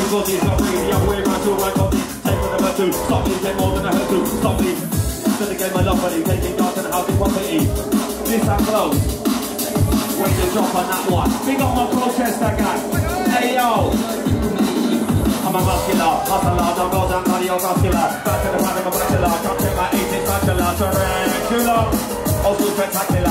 because it's not really the other way around to right body. Take what I'm to, stop me, take more than I heard to. Stop me, to the game I love buddy, taking yards and housing property. This how close. When you drop on that one. Big up my protester guy. Hey yo. I'm a muscular, hustler, don't go down cardiovascular. Back to the pan of a bachelor, come check my 18 bachelor. Tarantula, also spectacular.